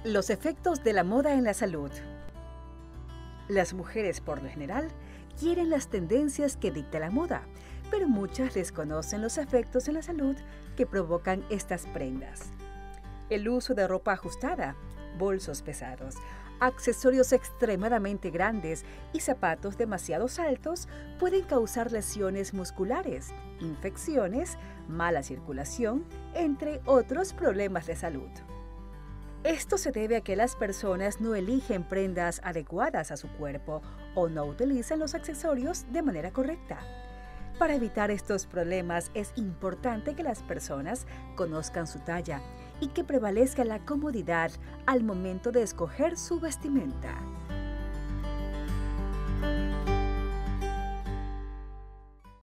Los efectos de la moda en la salud. Las mujeres, por lo general, quieren las tendencias que dicta la moda, pero muchas desconocen los efectos en la salud que provocan estas prendas. El uso de ropa ajustada, bolsos pesados, accesorios extremadamente grandes y zapatos demasiado altos pueden causar lesiones musculares, infecciones, mala circulación, entre otros problemas de salud. Esto se debe a que las personas no eligen prendas adecuadas a su cuerpo o no utilizan los accesorios de manera correcta. Para evitar estos problemas es importante que las personas conozcan su talla y que prevalezca la comodidad al momento de escoger su vestimenta.